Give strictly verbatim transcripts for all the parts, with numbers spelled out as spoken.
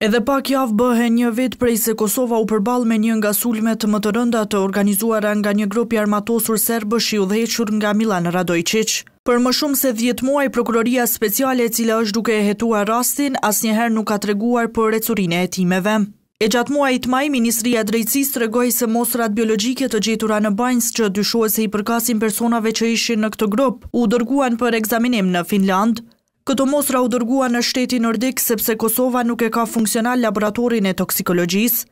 Edhe pak javë bëhe një vit prej se Kosova u përball me një nga sulmet më të rënda të organizuara nga një grup i armatosur serbësh i udhëhequr nga Milan Radojčić. Për më shumë se dhjetë muaj, prokuroria speciale e cila është duke e hetuar rastin, asnjëherë nuk ka treguar për ecurinë e hetimeve. E gjatë muajit maj, Ministria e Drejtësisë tregoi se mostrat biologjike të gjetura në Banjs që dyshohet se i përkasin personave që ishin në këtë grup, u dërguan për ekzaminim në Finland. Këto mostra u dërguan në shtetin nordik sepse Kosova nuk e ka funksional laboratorin e toksikologjisë.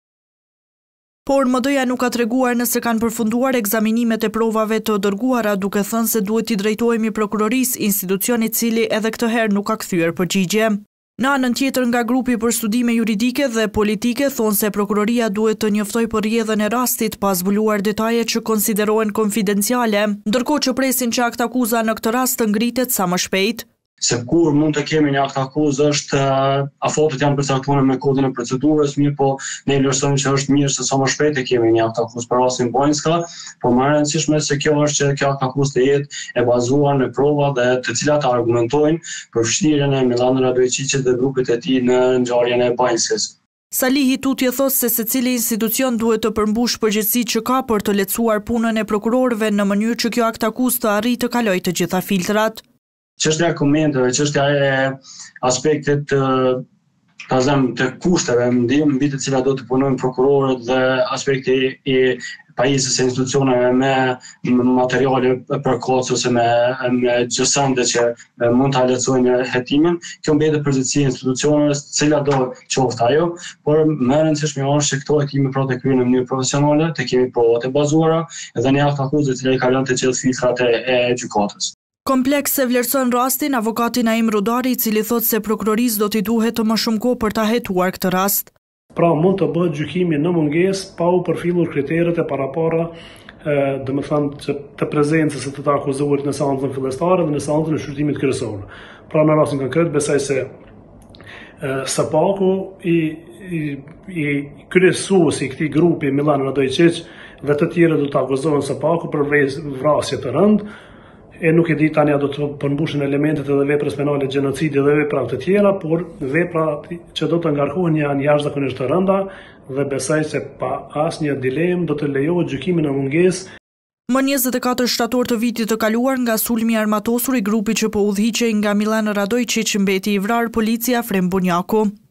Por M D-ja nuk ka treguar nëse kanë përfunduar ekzaminimet e provave të dërguara, duke thënë se duhet t'i drejtohemi prokurorisë, institucionit cili edhe këtë herë nuk ka kthyer përgjigje. Në anën tjetër, nga grupi për studime juridike dhe politike thonë se prokuroria duhet të njoftoj për rrjedhën e rastit pa zbuluar detaje që konsiderohen konfidenciale, ndërkohë që presin që akt akuza në këtë rast të ngritet sa më shpejt. Se kur mund të kemi një akt akuzë është afatet janë përcaktuar me kodin e procedurës, mirë po ne vlerësojmë që është mirë se sa më shpejt e kemi një akt akuzë për rastin Banjska, por më e rëndësishme se kjo është që kjo akt akuzë të jetë e bazuar në prova dhe të cilat argumentojnë për fshirjen e Milan Radojčićit dhe grupit e tij në ngjarjen e Banjskës. Salihi tutje thos se secili institucion duhet të përmbush përgjegjësitë që ka për të lehtësuar punën e prokurorëve në mënyrë që kjo akt akuzë të arrijë të kalojë të gjitha filtrat. Çështja e komenteve, çështja e aspektit të, ta them, të kushteve mbi të cilat do të punojnë prokurorët dhe aspekti i pajisjes së institucioneve me materiale përkatëse ose me, me gjësande që mund ta lehtësojnë hetimin, kjo mbetet përgjegjësia e institucioneve, cila do qoftë ajo, por më e rëndësishme është që këto hetime pra të kryen në mënyrë profesionale, të kemi provat e bazuara dhe një akt akuzë i cili ka lënë të gjithë filtrat e, e gjykatës. Kompleks se vlerëson rastin avokati Naim Rudari, i cili thotë se prokurorisë do t'i duhet të më shumë kohë për ta hetuar këtë rast. Pra mund të bëhet gjykimi në mungesë pa u përfillur kriteret e parapara, dhe më thënë që të prezencës së të të akuzuarit në seancën fillestare dhe në seancën e shqyrtimit kryesor. Pra në rastin konkret besoj se S A P A-ku i, i, i kryesuesi i këtij grupi Milan Radojčić dhe të tjerë do të akuzohen S A P A-ku për vrasje të rëndë. E nuk e di tani a do të përmbushin elementet edhe veprës penale gjenocidi dhe vepra të tjera, por vepra që do të ngarkohen janë jashtëzakonisht të rënda dhe besoj se pa asnjë dilemë do të lejohet gjykimi në mungesë. Më njëzet e katër shtator të vitit të kaluar nga sulmi armatosur i grupi që po udhëhiqej nga Milan Radojčić mbeti i vrarë policia Frem Bunjaku.